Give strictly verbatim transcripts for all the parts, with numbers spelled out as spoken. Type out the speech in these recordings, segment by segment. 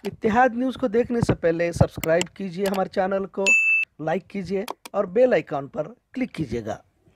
इत्तेहाद news को देखने से पहले सब्सक्राइब कीजिए हमारे चैनल को, लाइक कीजिए और बेल आइकॉन पर क्लिक कीजिएगा।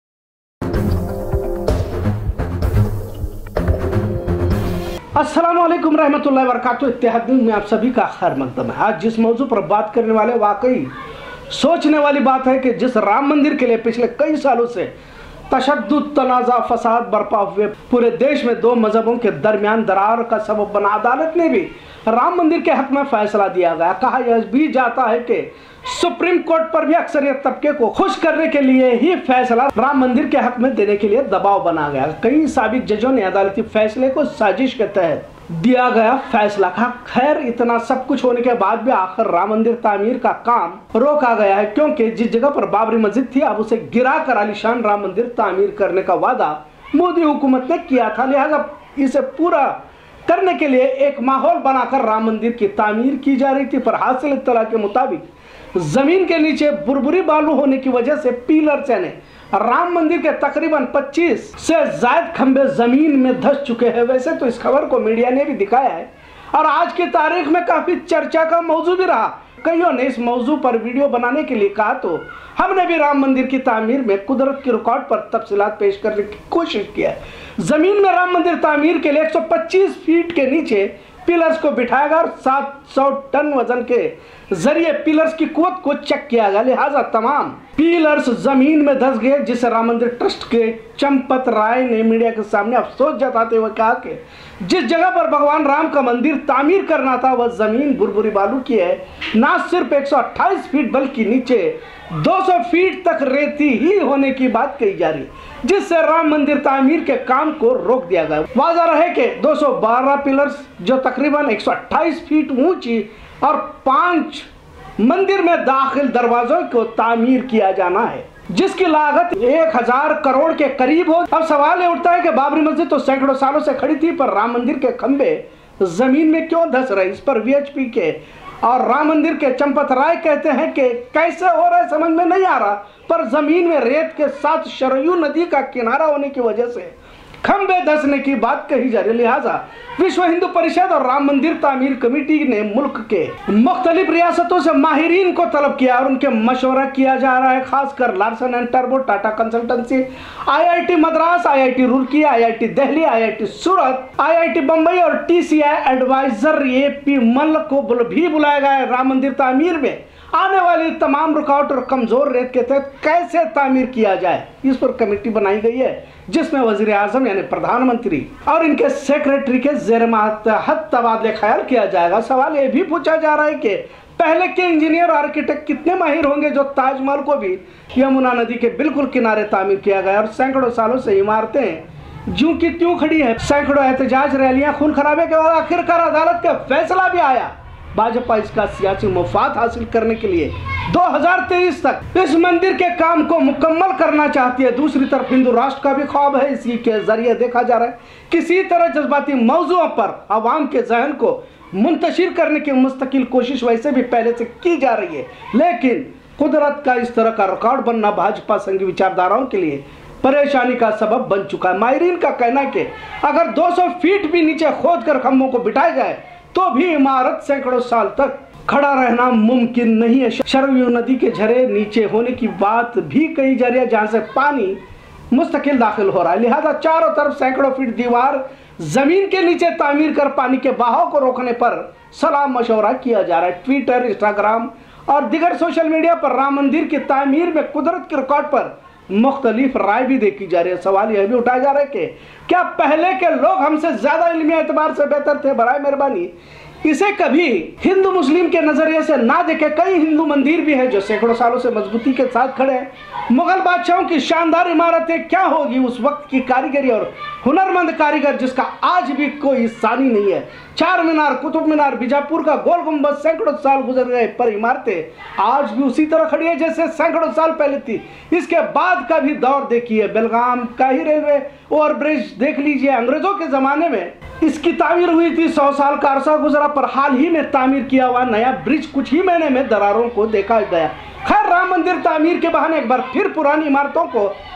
अस्सलाम वालेकुम रहमतुल्लाहि व बरकातुहू। इत्तेहाद न्यूज़ में आप सभी का खैर मकदम है। आज जिस मौजू पर बात करने वाले वाकई सोचने वाली बात है कि जिस राम मंदिर के लिए पिछले कई सालों से तशद्दुद, तनाज़ा, फसाद बर्पा हुए पूरे देश में दो मजहबों के दरमियान दरार का सबब बना, अदालत ने भी राम मंदिर के हक में फैसला दिया गया। कहा यह भी जाता है कि सुप्रीम कोर्ट पर भी अक्सरियत तबके को खुश करने के लिए ही फैसला राम मंदिर के हक में देने के लिए दबाव बना गया। कई साबिक जजों ने अदालती फैसले को साजिश के तहत दिया गया फैसला कहा। खैर, इतना सब कुछ होने के बाद भी आखिर राम मंदिर तामीर का काम रोका गया है, क्योंकि जिस जगह पर बाबरी मस्जिद थी अब उसे गिरा कर आलीशान राम मंदिर तामीर करने का वादा मोदी हुकूमत ने किया था। लिहाजा इसे पूरा करने के लिए एक माहौल बनाकर राम मंदिर की तामीर की जा रही थी, पर हासिल इत्तला के मुताबिक जमीन के नीचे बुरबुरी बालू होने की वजह से पिलर्स यानी राम मंदिर के तकरीबन पच्चीस से ज्यादा खंबे जमीन में धंस चुके हैं। वैसे तो इस खबर को मीडिया ने भी दिखाया है और आज की तारीख में काफी चर्चा का मौजू भी रहा। कईयों ने इस मौजू पर वीडियो बनाने के लिए कहा, तो हमने भी राम मंदिर की तामीर में कुदरत की रिकॉर्ड पर तफसीलात पेश करने की कोशिश की है। जमीन में राम मंदिर तामीर के लिए एक सौ पच्चीस फीट के नीचे पिलर्स को बिठाएगा और सात सौ टन वजन के जरिए पिलर्स की कुवत को चेक किया गया। लिहाजा तमाम पिलर्स जमीन में धंस गए, जिसे राम मंदिर ट्रस्ट के चंपत राय ने मीडिया के सामने अफसोस जताते हुए कहा कि जिस जगह पर भगवान राम का मंदिर तामीर करना था वह जमीन बुरबुरी बालू की है। ना सिर्फ एक सौ अट्ठाईस फीट बल्कि नीचे दो सौ फीट तक रेती ही होने की बात कही जा रही है, जिससे राम मंदिर तामीर के काम को रोक दिया गया। वाज़ह रहे कि दो सौ बारह पिलर्स जो तकरीबन एक सौ अट्ठाईस फीट ऊंची और पांच मंदिर में दाखिल दरवाजों को तामीर किया जाना है, जिसकी लागत एक हजार करोड़ के करीब हो। अब सवाल ये उठता है कि बाबरी मस्जिद तो सैकड़ों सालों से खड़ी थी, पर राम मंदिर के खंबे जमीन में क्यों धंस रहे? इस पर वीएचपी के और राम मंदिर के चंपत राय कहते हैं कि कैसे हो रहा है समझ में नहीं आ रहा, पर जमीन में रेत के साथ सरयू नदी का किनारा होने की वजह से खंबे धंसने की बात कही जा रही है। लिहाजा विश्व हिंदू परिषद और राम मंदिर तामीर कमेटी ने मुल्क के मुख्तलिफ रियासतों से माहिरीन को तलब किया और उनके मशवरा किया जा रहा है। खासकर लार्सन एंड टर्बो, Tata consultancy, IIT Madras, IIT Roorkee, IIT Delhi, IIT Surat, IIT Bombay और टीसीआई एडवाइजर एपी मल को भी बुलाया गया है। राम मंदिर तामीर में आने वाली तमाम रुकावट और कमजोर रेत के तहत कैसे तामीर किया जाए, इस पर कमेटी बनाई गई है, जिसमें वजीर आजम यानी प्रधानमंत्री और इनके सेक्रेटरी के जेर मातहत तबादले ख्याल किया जाएगा। सवाल ये भी पूछा जा रहा है कि पहले के इंजीनियर और आर्किटेक्ट कितने माहिर होंगे जो ताजमहल को भी यमुना नदी के बिल्कुल किनारे तामीर किया गया और सैकड़ों सालों से इमारतें ज्यों की त्यों खड़ी है। सैकड़ों एहतजाज, रैलियां, खून खराबे के बाद आखिरकार अदालत का फैसला भी आया। भाजपा इसका सियासी मुफाद हासिल करने के लिए दो हज़ार तेईस तक इस मंदिर के काम को मुकम्मल करना चाहती है। दूसरी तरफ हिंदू राष्ट्र का भी ख्वाब है। इसी के जरिए देखा जा रहा है किसी तरह जज्बाती मौजुओं पर आवाम के जहन को मुंतशिर करने की मुस्तकिल कोशिश वैसे भी पहले से की जा रही है, लेकिन कुदरत का इस तरह का रिकॉर्ड बनना भाजपा संघी विचारधाराओं के लिए परेशानी का सबब बन चुका है। माहिरीन का कहना है कि अगर दो सौ फीट भी नीचे खोद कर खंभों को बिठाया जाए तो भी इमारत सैकड़ों साल तक खड़ा रहना मुमकिन नहीं है। सरयू नदी के झरे नीचे होने की बात भी कही जा रही है, जहां से पानी मुस्तकिल दाखिल हो रहा है। लिहाजा चारों तरफ सैकड़ों फीट दीवार जमीन के नीचे तामीर कर पानी के बहाव को रोकने पर सलाह मशवरा किया जा रहा है। ट्विटर, इंस्टाग्राम और दीगर सोशल मीडिया पर राम मंदिर की तामीर में कुदरत के रिकॉर्ड पर मुख्तलिफ राय भी देखी जा रही है। सवाल यह भी उठाया जा रहा है कि क्या पहले के लोग हमसे ज्यादा इल्मी एतबार से बेहतर थे? बराए मेहरबानी इसे कभी हिंदू मुस्लिम के नजरिए से ना देखे। कई हिंदू मंदिर भी हैं जो सैकड़ों सालों से मजबूती के साथ खड़े हैं। मुगल बादशाहों की शानदार इमारतें क्या होगी उस वक्त की कारीगरी और हुनरमंद कारीगर जिसका आज भी कोई सानी नहीं है। चार मीनार, कुतुब मीनार, बीजापुर का गोल गुंबद सैकड़ों साल गुजर गए, पर इमारतें आज भी उसी तरह खड़ी है जैसे सैकड़ों साल पहले थी। इसके बाद का भी दौर देखिए, बेलगाम का ही रेलवे ओवरब्रिज देख लीजिए। अंग्रेजों के जमाने में इसकी तामीर हुई थी, सौ साल का अरसा गुजरा, पर हाल ही में तामीर किया हुआ नया ब्रिज कुछ ही महीने में दरारों को देखा गया। खैर, राम मंदिर तामीर के बहाने एक बार फिर पुरानी इमारतों को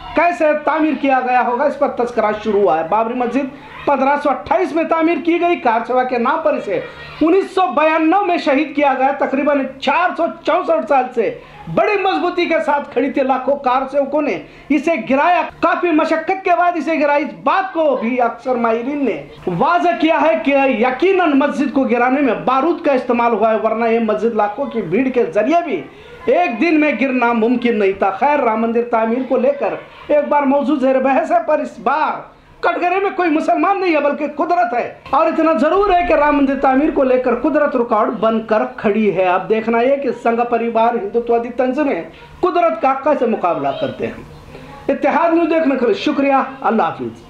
कैसे तामीर किया गया होगा, इस पर तस्करा शुरू हुआ है। बाबरी मस्जिद पंद्रह सौ अट्ठाईस में तामीर की गई, कार सेवा के नाम पर इसे उन्नीस सौ बयानवे में शहीद किया गया। तकरीबन चार सौ चौसठ साल से बड़ी मजबूती के साथ खड़ी थी। लाखों कार सेवकों ने इसे गिराया, काफी मशक्कत के बाद इसे गिराई। इस बात को भी अक्सर माहिरीन ने वाज़ह किया है कि यकीनन मस्जिद को गिराने में बारूद का इस्तेमाल हुआ है, वरना यह मस्जिद लाखों की भीड़ के जरिए भी एक दिन में गिरना मुमकिन नहीं था। खैर, राम मंदिर तामीर को लेकर एक बार मौजूद ज़ेर बहस है, पर इस बार कटघरे में कोई मुसलमान नहीं है बल्कि कुदरत है। और इतना जरूर है कि राम मंदिर तामीर को लेकर कुदरत रुकावट बनकर खड़ी है। अब देखना यह कि संघ परिवार हिंदुत्ववादी तंजीमें कुदरत का कैसे मुकाबला करते हैं। इत्तेहाद न्यूज़ देखने के लिए शुक्रिया। अल्लाह हाफिज।